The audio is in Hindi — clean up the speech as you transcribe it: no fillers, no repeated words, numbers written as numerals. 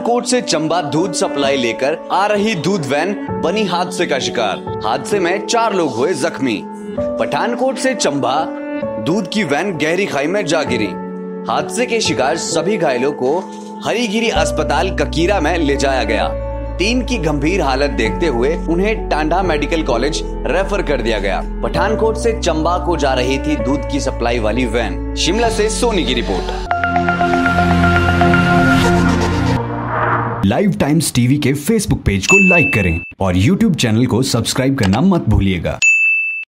पठानकोट से चंबा दूध सप्लाई लेकर आ रही दूध वैन बनी हादसे का शिकार। हादसे में 4 लोग हुए जख्मी। पठानकोट से चंबा दूध की वैन गहरी खाई में जा गिरी। हादसे के शिकार सभी घायलों को हरिगिरी अस्पताल ककीरा में ले जाया गया। 3 की गंभीर हालत देखते हुए उन्हें टांडा मेडिकल कॉलेज रेफर कर दिया गया। पठानकोट से चंबा को जा रही थी दूध की सप्लाई वाली वैन। शिमला से सोनी की रिपोर्ट। लाइव टाइम्स टीवी के फेसबुक पेज को लाइक करें और यूट्यूब चैनल को सब्सक्राइब करना मत भूलिएगा।